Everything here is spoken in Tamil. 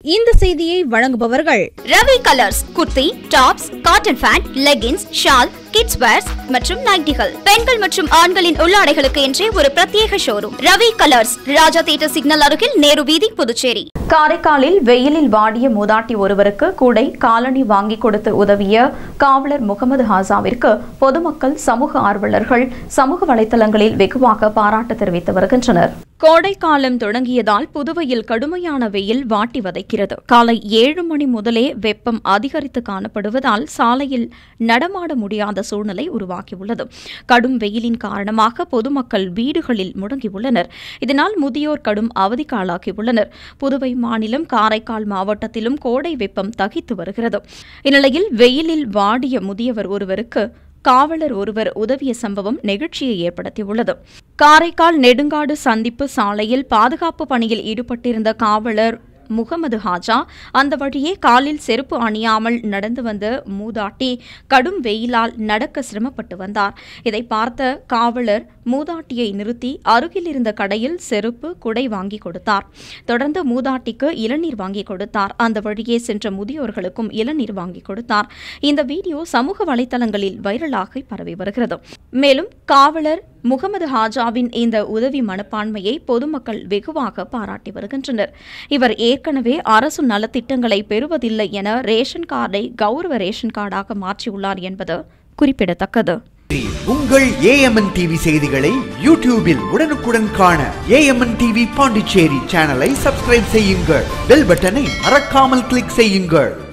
இந்த செய்தியை வழங்குபவர்கள் Ravi colours kurti, tops, cotton pant, leggings, shawl, kids wears மற்றும் நைட்டிகள், பெண்கள் மற்றும் ஆண்களின் உள்ளாடைகளுக்கு என்றே ஒரு பிரத்யேக showroom. Ravi colours, Raja theatre signal அருகில், நேரு வீதி, புதுச்சேரி. காரைக்காலில் வெயிலில் வாடிய மூதாட்டி ஒருவருக்கு கூடை, காலணி வாங்கி கொடுத்து உதவிய காவலர் முகமது ஹாசாவிற்கு பொதுமக்கள், சமூக ஆர்வலர்கள் சமூக வலைதளங்களில் வெகுவாக பாராட்டு தெரிவித்து வருகின்றனர். கோடை காலம் தொடங்கியதால் புதுவையில் கடுமையான வெயில் வாட்டி வதைக்கிறது. காலை 7 மணி முதலே வெப்பம் அதிகரித்து காணப்படுவதால் சாலையில் நடமாட முடியாத சூழ்நிலை உருவாகியுள்ளது. கடும் வெயிலின் காரணமாக பொதுமக்கள் வீடுகளில் முடங்கியுள்ளனர். இதனால் முதியோர் கடும் அவதிக்காளாகியுள்ளனர். புதுவை மாநிலம் காரைக்கால் மாவட்டத்திலும் கோடை வெப்பம் தகித்து வருகிறது. இந்நிலையில் வெயிலில் வாடிய முதியவர் ஒருவருக்கு காவலர் ஒருவர் உதவிய சம்பவம் நெகிழ்ச்சியை ஏற்படுத்தியுள்ளது. காரைக்கால் நெடுங்காடு சந்திப்பு சாலையில் பாதுகாப்பு பணியில் ஈடுபட்டிருந்த காவலர் முகமது ஹாஜா அந்த வழியே காலில் செருப்பு அணியாமல் நடந்து வந்த மூதாட்டி கடும் வெயிலால் நடக்க சிரமப்பட்டு வந்தார். இதை பார்த்த காவலர் மூதாட்டியை நிறுத்தி அருகில் இருந்த கடையில் செருப்பு, குடை வாங்கி கொடுத்தார். தொடர்ந்து மூதாட்டிக்கு இளநீர் வாங்கி கொடுத்தார். அந்த வழியே சென்ற முதியோர்களுக்கும் இளநீர் வாங்கி கொடுத்தார். இந்த வீடியோ சமூக வலைதளங்களில் வைரலாகி பரவி வருகிறது. மேலும் காவலர் முகமது ஹாஜாவின் இந்த உதவி மனப்பான்மையை பொதுமக்கள் வெகுவாக பாராட்டி வருகின்றனர். இவர் ஏற்கனவே அரசு நலத்திட்டங்களை பெறுவதில்லை என ரேஷன் கார்டை கௌரவ ரேஷன் கார்டாக மாற்றியுள்ளார் என்பது குறிப்பிடத்தக்கது. உங்கள் AMN டிவி செய்திகளை யூடியூபில் உடனுக்குடன் காண AMN டிவி பாண்டிச்சேரி சேனலை சப்ஸ்கிரைப் செய்யுங்கள். பெல் பட்டனை மறக்காமல் கிளிக் செய்யுங்கள்.